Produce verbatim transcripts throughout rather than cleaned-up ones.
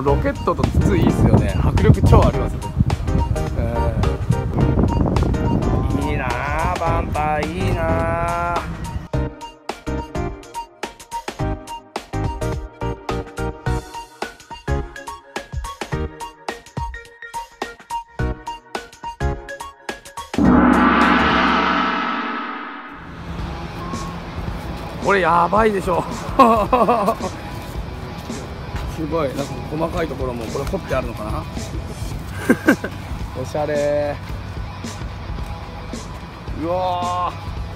ロケットと筒いいっすよね。迫力超ありますよね。えー、いいなー、バンパーいいなー。これやばいでしょすごい、なんか細かいところもこれ掘ってあるのかなおしゃれ。うわ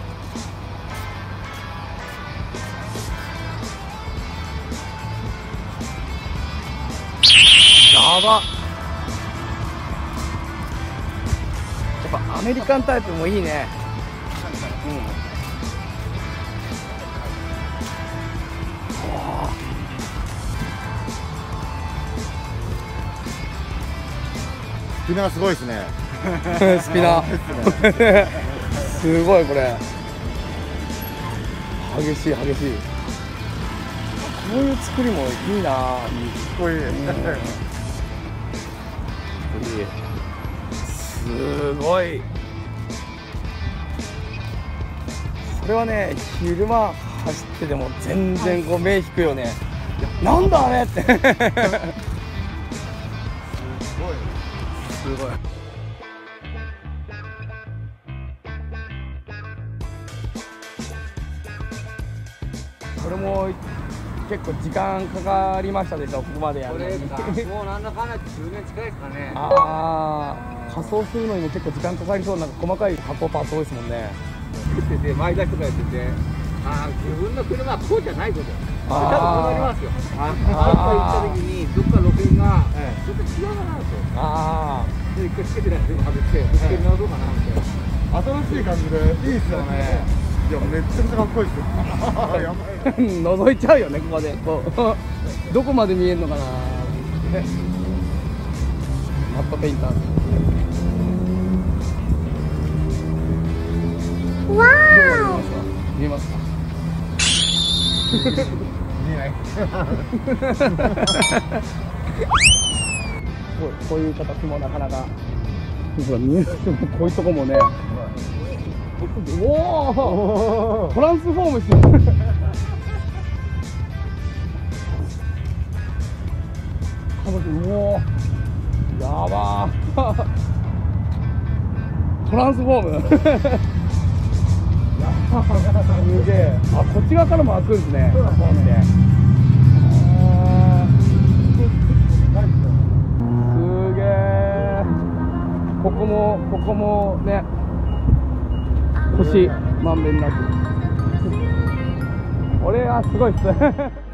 ー、やばっ。やっぱアメリカンタイプもいいね。うん、 スピナーすごいですね。 スピナーすごい、これ激しい激しい。こういう作りもいいな。かっこいい。 すごい。それはね、昼間走ってても全然こう目引くよね。なんだあれってすごいすごい。これも結構時間かかりましたでしょ、ここまでやるのに。 これもうなんだかんだじゅうねん近いですかね。 ああ、仮装するのにも結構時間かかりそうな、細かい加工パーツ多いですもんね。 作ってて前出しとかやってて、ああ自分の車はこうじゃないこと。多分あ困りますよ。あどっか行った時にどっか路線がちょっと違うかなと。 あで一回つけてないで外してつけ直そうかなみたいな。 新しい感じでいいっすよね。いや、めっちゃくちゃかっこいいっすよ。やばい。 覗いちゃうよね、ここでこうどこまで見えるのかな。マットペインター。わー、見えますか？ 見えない。 こういう形もなかなかほら見えない。こういうとこもね、おおトランスフォームしてるうおー、やばートランスフォームすげえ。あ、こっち側からも開くんですね。そうだね。すげえ。ここもここもね、星まんべんなく。これはすごいっす